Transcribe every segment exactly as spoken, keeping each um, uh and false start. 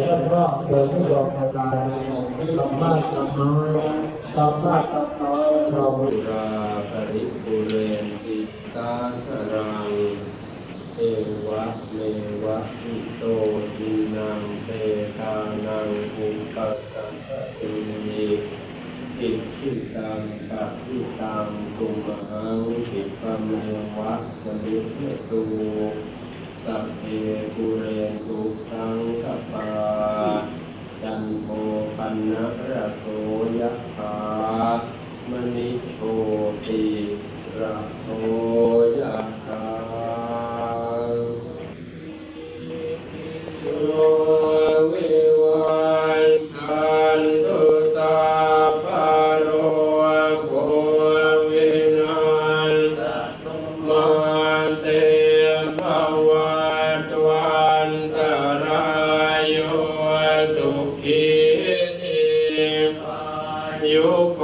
ท่านว่าเกิดที่ดอกกระดาษทำมากทำน้อยทำมากทำน้อยเราราปริปุเรนติสาครังเอวะเมวะอิโตทินังเปตานังอุปสัมปติอิชิตังปะทิตังตุมหังคิปะเมวะสมิจฉตุสัพเพปุเรนตุสังคปาจันโทปันนะระโสยะถามณิโชติระโสยะถาโลวิวันชันตุสัพพะโรโควินัสมันเตภวัตวันตรายโยสุขีธิยุโก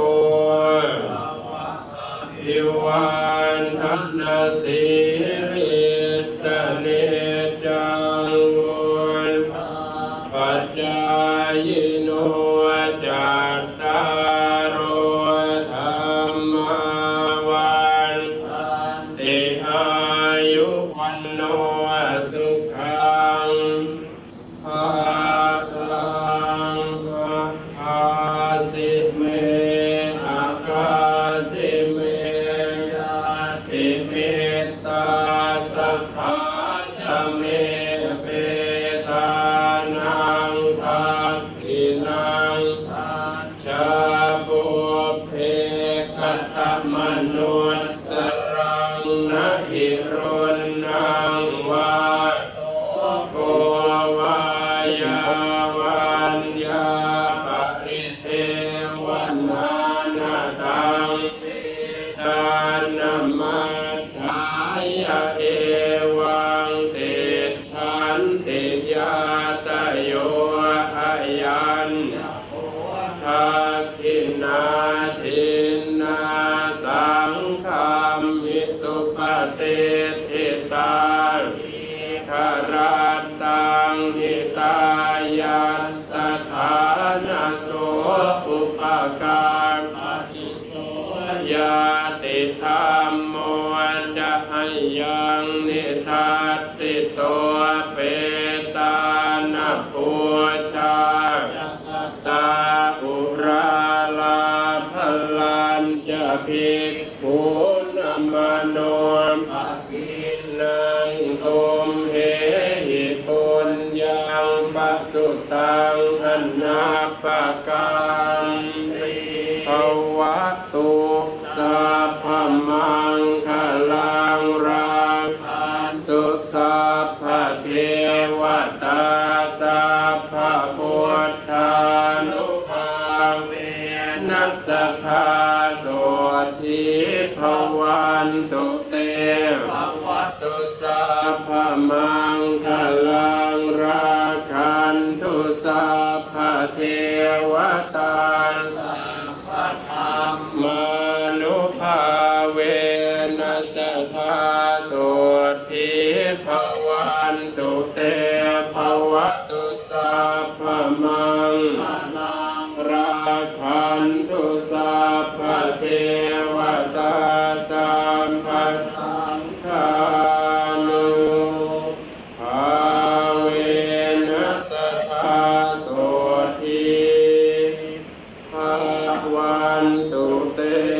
ภิวันทันสีริสเนจังวุญปัจจายโนจัตตารโอธรรมวันติอายุวันโนสุขังภาลังอาสิเมอาคาสิเมยาติเมตตาสัพพะจเมเปตานังทักขินังชาปุเพกัตตมนุสรังนะหิรุณนังวาโกวายาวันยาปริเทวันนานาตังทานนามัฏฐายะเอวังติทันติยาตโยอายันทักขินาทินาสังฆามิสุปฏิทิตังขรัตตังหิตายัสสถานะโสอุปการปฏิโสยาติธรรมโมจะให้ยังนิทัสสิโตเปตานะปูชาตาอุราลาภลันจะภิกขุนมโนภกินังโอมเหหิปุญญังปะสุตังอนาปกังภวตุสัพพมังคลังราคันตุสัพพเทวตาสัพพพุทธานุภาเวนัสสัทธาโสทิภวันตุเตภวตุสัพพมังคลังราคันตุสัพพเทวตาสัพพธรรมานุภาเวนัสสัทธาโสทิภวันตุเตภวตุสัพพมังราคันตุสัพพเทวตาสัมปสังฆานุภาเวนัสสัทธาโสทิภวันตุเต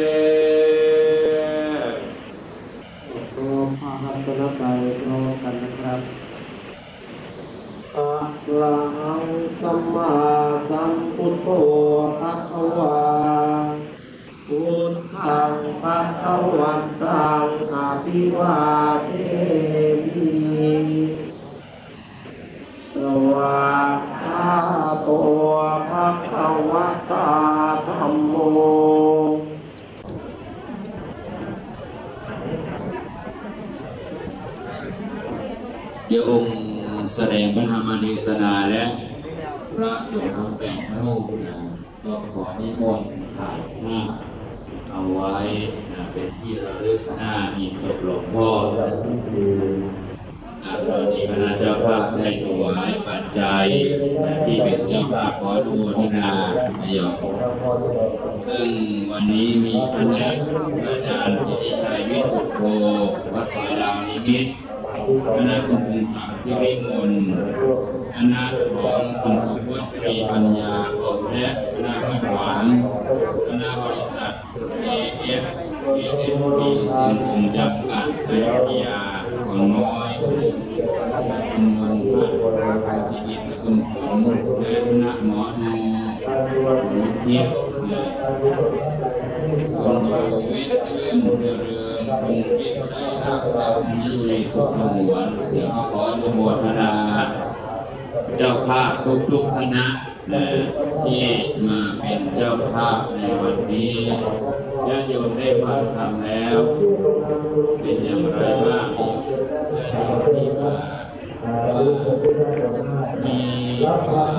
โตภะคะวะโตนะกายโตกันนะครับอะระหังสัมมาสัมพุทโธภะคะวาพุทธังภะคะวันตังอะภิวาเทมิสวากขาโตภะคะวะตาธัมโมเดี๋ยวองค์แสดงพระธรรมเทศนาและพระสงฆ์ทั้งแปดพระรูปนะก็ขอนิมนต์ถ่ายหน้าเอาไว้นะเป็นที่ระลึกหน้ามีศพหลวงพ่อและนี่คือตอนนี้คณะเจ้าภาพได้ถวายปัจจัยที่เป็นเจ้าภาพขออนุโมทนาประโยชน์ซึ่งวันนี้มีคณะอาจารย์สิริชัยวิสุทธโธวัดสอยดาวนิมิตรคณะคุณพงศักดิ์พิริมลคณะของคุณสุวัฒน์ปรีปัญญาและคณะขัดขวางคณะบริษัท เอ เอฟ เอ เอส พี สินคงจำกัดอยุธยาของน้อยคุณมนต์สิริสกุลผลและคณะหมอดูหมูเทียบคุณชูวิทย์ชื่นเจริญคุณกิตได้รับความอยู่ในสุขสงวนเดี๋ยวขออนุโมทนาเจ้าภาพทุกๆคณะที่มาเป็นเจ้าภาพในวันนี้ญาติโยมได้ฟังธรรมแล้วเป็นอย่างไรบ้างที่มามีความ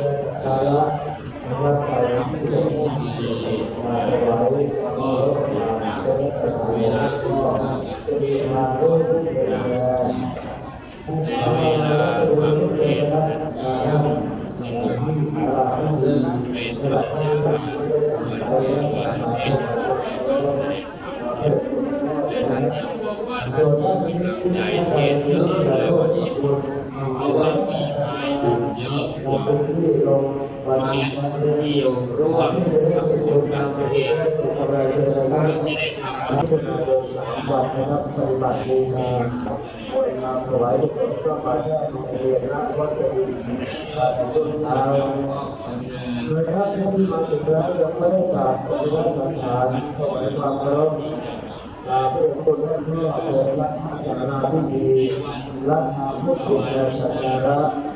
ทำสิ่งที่ดีก็เสียหนักเวลาที่ทำเวลาก็เสียหนักในเวลาฟังเทศน์สงบซึ่งเป็นบรรยากาศเหมือนเทศน์วันเทศน์วันแสดงธรรมและท่านยังบอกว่าท่านมีกำลังใจเทศน์เยอะเลยวันนี้เพราะว่ามีไม้เยอะกว่ามาที่อยู่ร่วมกับคนบางประเทศเราจะได้ทำวัดนะครับปฏิบัติบูชาถวายพระบาทเรียนรับวัดจะดีต้นทางโดยท่านที่มาถึงแล้วยังไม่ได้กราบปฏิบัติสังขารถวายความเคารพลาเพื่อคนท่านที่เกิดรักษานาที่ดีรักษาพุทธคุณและสัจจาระ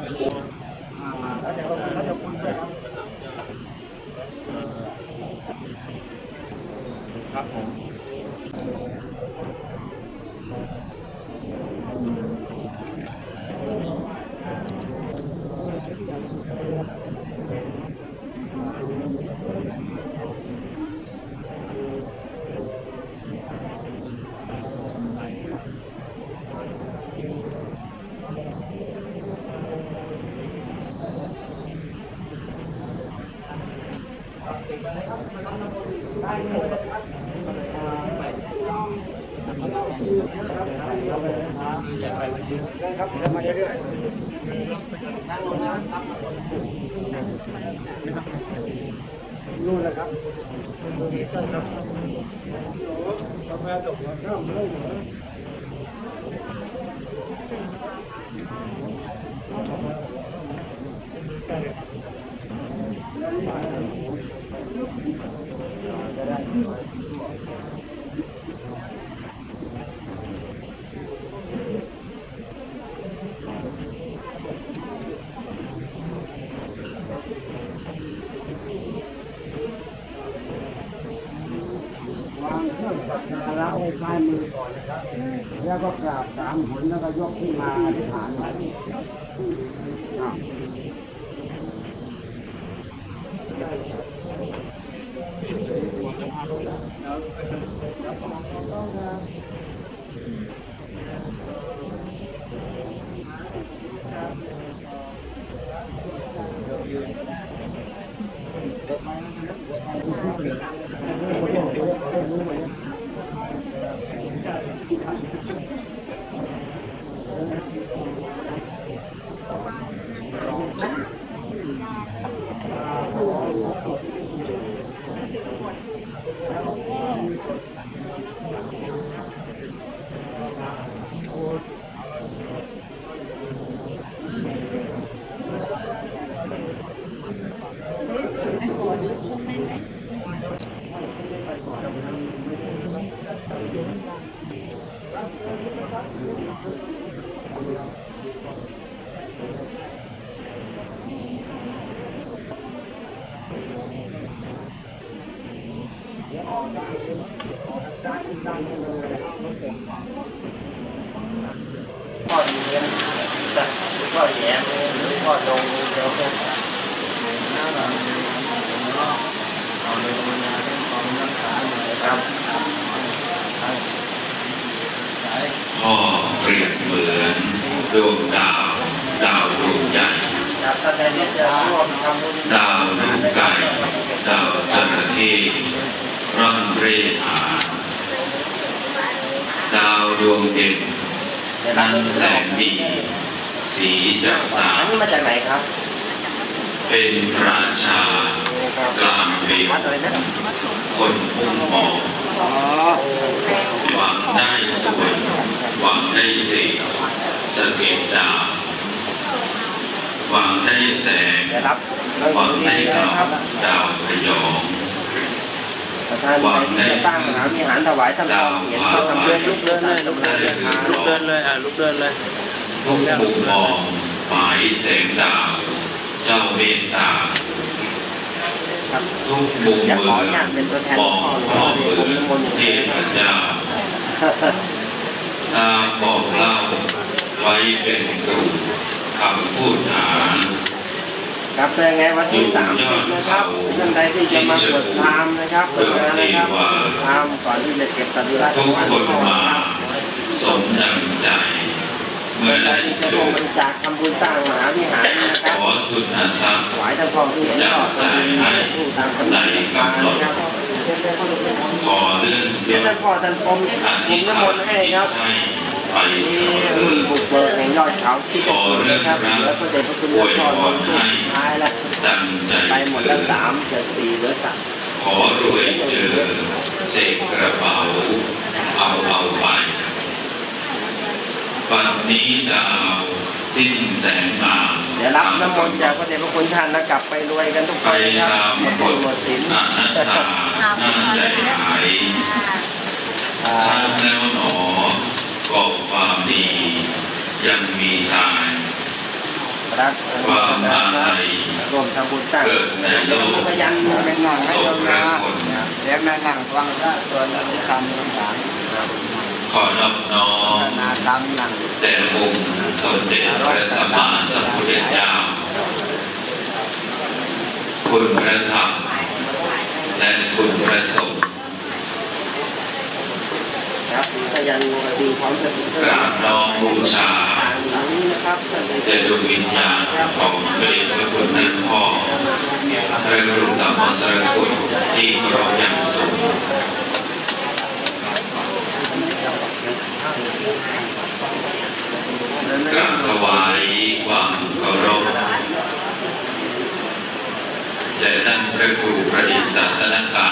ครับผมครับมาเรื่อยๆนู่นแหละครับกาแฟตกแล้วข้ามเลยสักการะไว้ซ้ายมือก่อนนะครับแล้วก็กราบสามหนแล้วก็ยกขึ้นมาอธิษฐานไว้พ่อดีเลี้ยงจัดพ่อแย่หรือพ่อดงเดี๋ยวก็น่ารักเอาเลยมาเนี่ยความรักษาหน่อยครับพ่อเปรียบเหมือนดวงดาวดาวดวงใหญ่ดาวลูกไก่ดาวจระเข้ร่อนเร่หาดาวดวงเด่นนั้นแสงดีสีจับตาอันนี้มาจากไหนครับเป็นราชากลางเวรวัดอะไรนะคนมุ่งมองหวังได้สวยหวังได้สีสะเก็ดดาวหวังได้แสงได้รับหวังได้กล่องดาวพยองประธานในที่จะตั้งมหาวิหารถวายท่านทองเห็นเขาทำเดินลุกเดินเลยลุกเดินเลยลุกเดินเลยอ่ะลุกเดินเลยทุกมุมมองหมายแสงดาวเจ้าเมตตาทุกมุมอยากเมืขอออนุญาตเป็นตัวแทนมพ่อองพ่อเมืองเทพเจ้าตามบอกเล่าไว้เป็นสูตรคำพูดหาครับเป็นไงวันที่สามสิบนะครับท่านใดที่จะมาเปิดทามนะครับเปิดงานนะครับเปิดทามก่อนที่จะเก็บสัตว์ราชทุกคนมาสมดังใจ เมื่อได้ที่เจจะร่วอมบริจาคทำบุญสร้างมหาวิหารนะคขรับอทุนอาทรัพย์ถวายท่านพ่อที่เห็นชอบตามตามกำหนดนะครับขอเลื่อนยเดี๋ยวศท่านพ่อท่านพรมอผธิมษน้ำฐาม นนต์ให้จิคตรับให้ไปนี่เสมรุ่นอบุกเบิกแห่งยอดเขาที่เป็นนะครับแล้วก็เด็พระคุณพ่อลงสุดท้ายแล้วดังใจไปหมดแล้วสามเจ็ดสี่เหลือสามขอรวยเจอเสกกระเป๋าเอาเอาไปวันนี้ดาวสิ้นแสงมาเดี๋ยวรับน้ำมนต์จากพระเดชพระคุณท่านแล้วกลับไปรวยกันทุกคไปนนะครับตามหมดกบุฎญหมดศีลอนัตตาหน้าใจหายชักแล้วหนอก่อความดียังมีทายรักความอาลัยรวมทำบุญสร้างเกิดในโลกพยันเป็นหนังให้โสเราพระนะคนเลี้ยงนั่งนั่งฟังพระสวดอภิธรรมต่างขอนอบน้อๆมนาธรรมนั่งแต่องค์สมเด็จพระสัมมาสัมพุทธเจ้า คุณพระธรรมและคุณพระสงฆ์ครับพยันดีพร้อมจะกราบน้อมบูชาหลังนี้นะครับแด่ดวงวิญญาณของพระเดชพระคุณท่านพ่อพระกรุณาธิสรคุณที่เคารพอย่างสูงกราบถวายความเคารพแด่ท่านพระครูประดิษฐ์ศาสนการ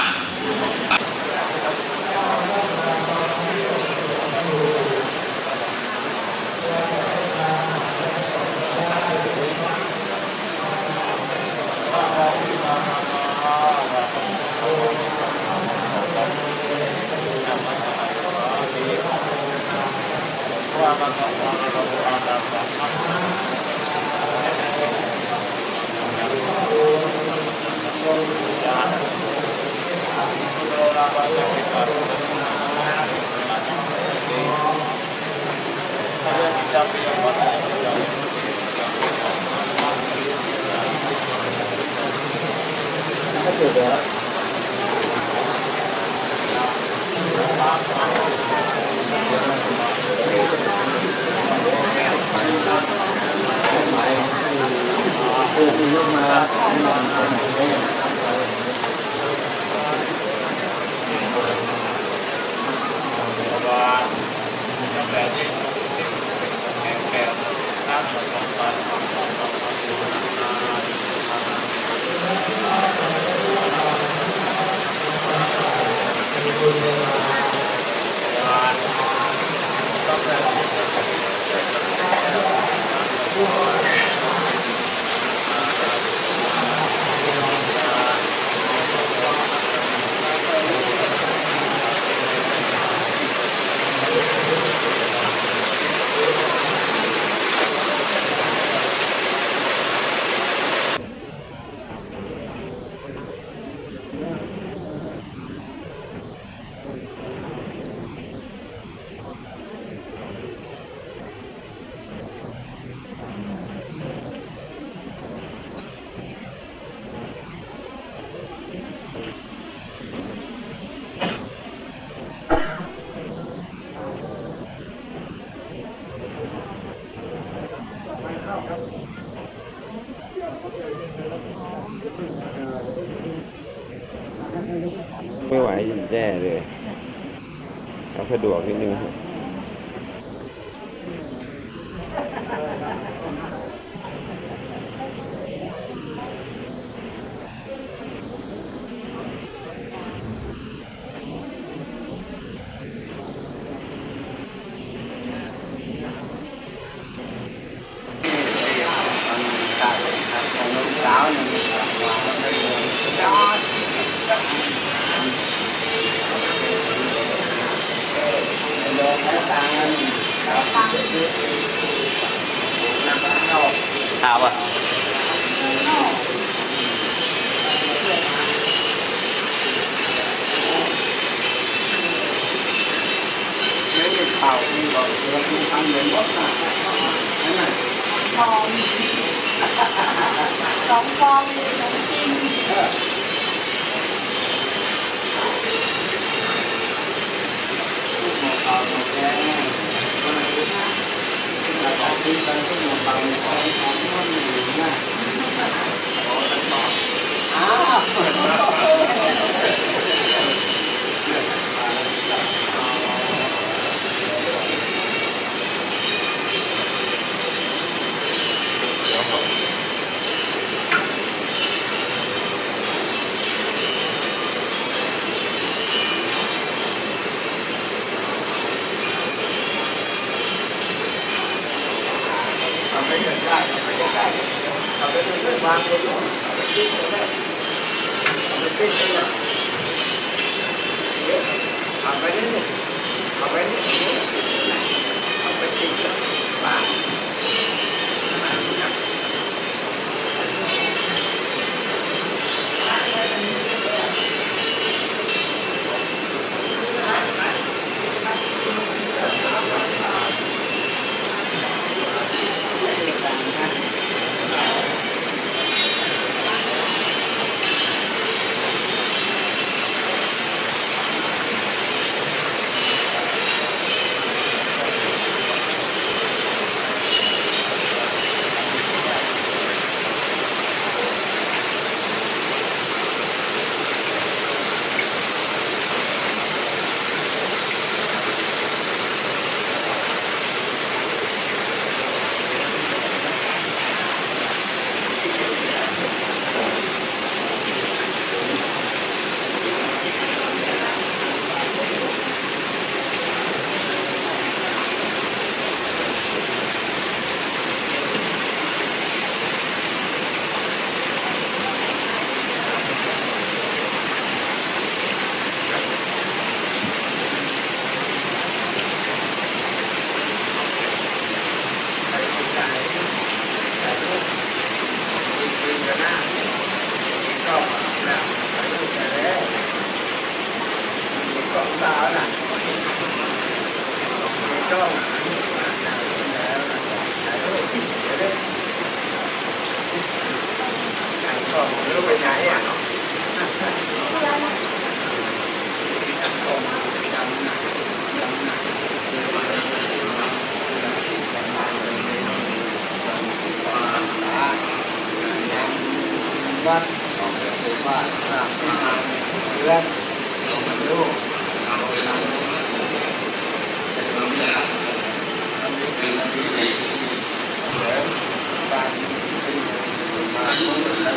คไม่ไหวแย่เลยเอาสะดวกนิดนึงครับเอาอ่ะไม่เป่าที่บอกเราทำเหมือนว่านั่นน่ะฟองสองฟองเลยสองจริงหมอเป่าหมอแกงเราจะกินกันทุกหมอเป่าหมอแกงของมันอยู่นะขอตัดต่ออ้ไม่ได้ได้ไม่ได้ได้เอาไปเรื่องวางเลยเอาไปติ้งเลยเอาไปติ้งเลยเอาไปนี่เอาไปนี่เอาไปติ้งเลยวางวัดของเป็นว่าสร้างขึ้นมาเพื่อนเราไม่รู้เราเวลาเราไม่อยากทำให้เป็นที่ดีแล้วบางเป็นมา